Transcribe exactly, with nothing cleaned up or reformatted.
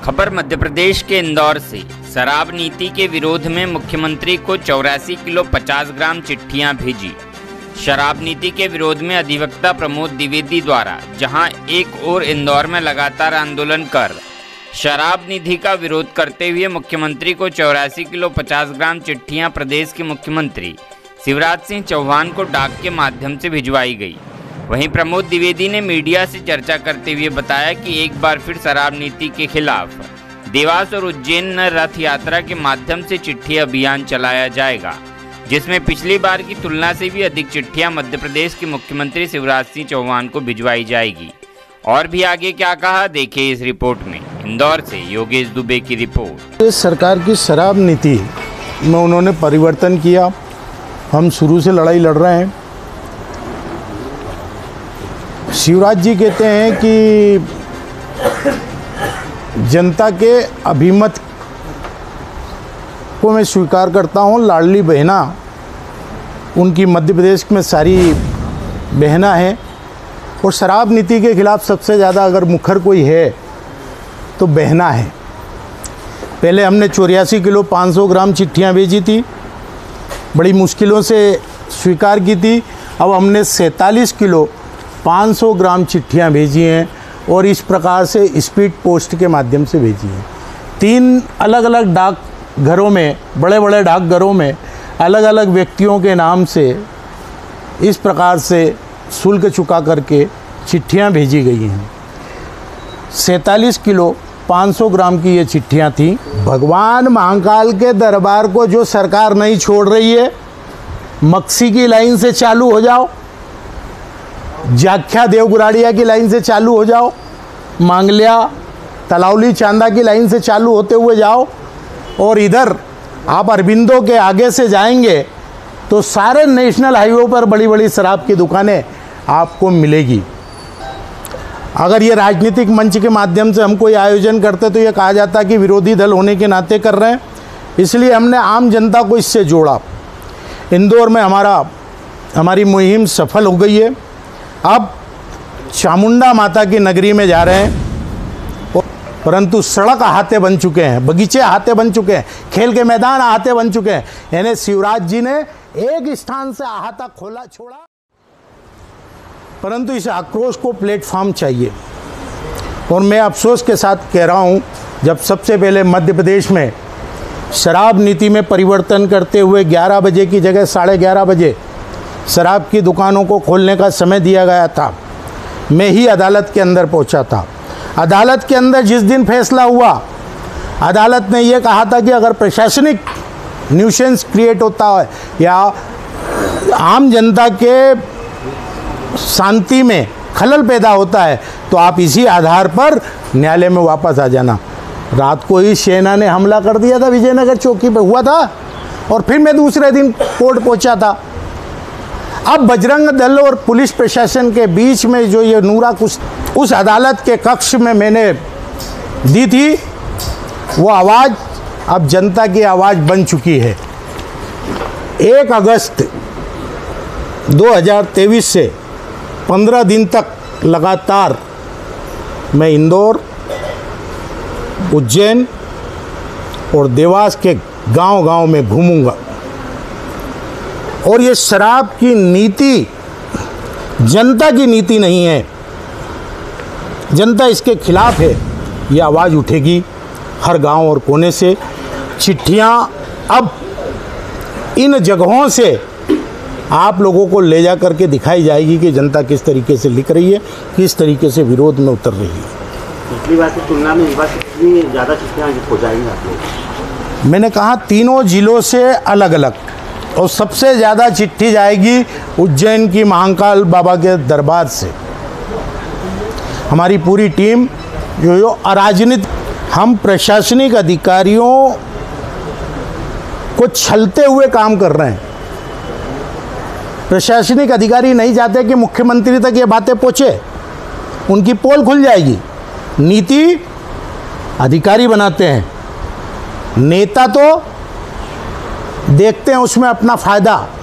खबर मध्य प्रदेश के इंदौर से। शराब नीति के विरोध में मुख्यमंत्री को चौरासी किलो पचास ग्राम चिट्ठियां भेजी। शराब नीति के विरोध में अधिवक्ता प्रमोद द्विवेदी द्वारा जहां एक ओर इंदौर में लगातार आंदोलन कर शराब नीति का विरोध करते हुए मुख्यमंत्री को चौरासी किलो पचास ग्राम चिट्ठियां प्रदेश के मुख्यमंत्री शिवराज सिंह चौहान को डाक के माध्यम से भिजवाई गई, वहीं प्रमोद द्विवेदी ने मीडिया से चर्चा करते हुए बताया कि एक बार फिर शराब नीति के खिलाफ देवास और उज्जैन में रथ यात्रा के माध्यम से चिट्ठी अभियान चलाया जाएगा, जिसमें पिछली बार की तुलना से भी अधिक चिट्ठियां मध्य प्रदेश के मुख्यमंत्री शिवराज सिंह चौहान को भिजवाई जाएगी। और भी आगे क्या कहा, देखिए इस रिपोर्ट में। इंदौर से योगेश दुबे की रिपोर्ट। सरकार की शराब नीति में उन्होंने परिवर्तन किया। हम शुरू से लड़ाई लड़ रहे हैं। शिवराज जी कहते हैं कि जनता के अभिमत को मैं स्वीकार करता हूं। लाडली बहना उनकी मध्य प्रदेश में सारी बहना है और शराब नीति के खिलाफ सबसे ज़्यादा अगर मुखर कोई है तो बहना है। पहले हमने चौरासी किलो पाँच सौ ग्राम चिट्ठियां भेजी थी, बड़ी मुश्किलों से स्वीकार की थी। अब हमने सैंतालीस किलो पाँच सौ ग्राम चिट्ठियां भेजी हैं और इस प्रकार से स्पीड पोस्ट के माध्यम से भेजी हैं। तीन अलग अलग डाक घरों में, बड़े बड़े डाकघरों में अलग अलग व्यक्तियों के नाम से इस प्रकार से शुल्क चुका करके चिट्ठियां भेजी गई हैं। सैंतालीस किलो पाँच सौ ग्राम की ये चिट्ठियां थी। भगवान महाकाल के दरबार को जो सरकार नहीं छोड़ रही है, मक्सी की लाइन से चालू हो जाओ, जाख्या देवगुराड़िया की लाइन से चालू हो जाओ, मांगलिया तलावली चांदा की लाइन से चालू होते हुए जाओ, और इधर आप अरबिंदो के आगे से जाएंगे तो सारे नेशनल हाईवे पर बड़ी बड़ी शराब की दुकानें आपको मिलेगी। अगर ये राजनीतिक मंच के माध्यम से हम कोई आयोजन करते तो ये कहा जाता कि विरोधी दल होने के नाते कर रहे हैं, इसलिए हमने आम जनता को इससे जोड़ा। इंदौर में हमारा हमारी मुहिम सफल हो गई है। अब चामुंडा माता की नगरी में जा रहे हैं, परंतु सड़क अहाते बन चुके हैं, बगीचे अहाते बन चुके हैं, खेल के मैदान अहाते बन चुके हैं। यानी शिवराज जी ने एक स्थान से अहाता खोला छोड़ा, परंतु इस आक्रोश को प्लेटफॉर्म चाहिए। और मैं अफसोस के साथ कह रहा हूं, जब सबसे पहले मध्य प्रदेश में शराब नीति में परिवर्तन करते हुए ग्यारह बजे की जगह साढ़े ग्यारह बजे शराब की दुकानों को खोलने का समय दिया गया था, मैं ही अदालत के अंदर पहुंचा था। अदालत के अंदर जिस दिन फैसला हुआ, अदालत ने यह कहा था कि अगर प्रशासनिक न्यूसेंस क्रिएट होता है या आम जनता के शांति में खलल पैदा होता है तो आप इसी आधार पर न्यायालय में वापस आ जाना। रात को ही सेना ने हमला कर दिया था, विजयनगर चौकी पे हुआ था, और फिर मैं दूसरे दिन कोर्ट पहुंचा था। अब बजरंग दल और पुलिस प्रशासन के बीच में जो ये नूरा कुछ उस अदालत के कक्ष में मैंने दी थी, वो आवाज़ अब जनता की आवाज़ बन चुकी है। एक अगस्त दो हज़ार तेईस से पंद्रह दिन तक लगातार मैं इंदौर, उज्जैन और देवास के गांव-गांव में घूमूंगा। और ये शराब की नीति जनता की नीति नहीं है, जनता इसके खिलाफ है। ये आवाज़ उठेगी हर गांव और कोने से। चिट्ठियां अब इन जगहों से आप लोगों को ले जा करके दिखाई जाएगी कि जनता किस तरीके से लिख रही है, किस तरीके से विरोध में उतर रही है। पिछली बार की तुलना में इस बार कितनी ज़्यादा चिट्ठियाँ हो जाएंगी आप लोग? मैंने कहा तीनों जिलों से अलग अलग, और सबसे ज़्यादा चिट्ठी जाएगी उज्जैन की महाकाल बाबा के दरबार से। हमारी पूरी टीम जो जो अराजनीतिक, हम प्रशासनिक अधिकारियों को छलते हुए काम कर रहे हैं। प्रशासनिक अधिकारी नहीं चाहते कि मुख्यमंत्री तक ये बातें पहुँचे, उनकी पोल खुल जाएगी। नीति अधिकारी बनाते हैं, नेता तो देखते हैं उसमें अपना फायदा।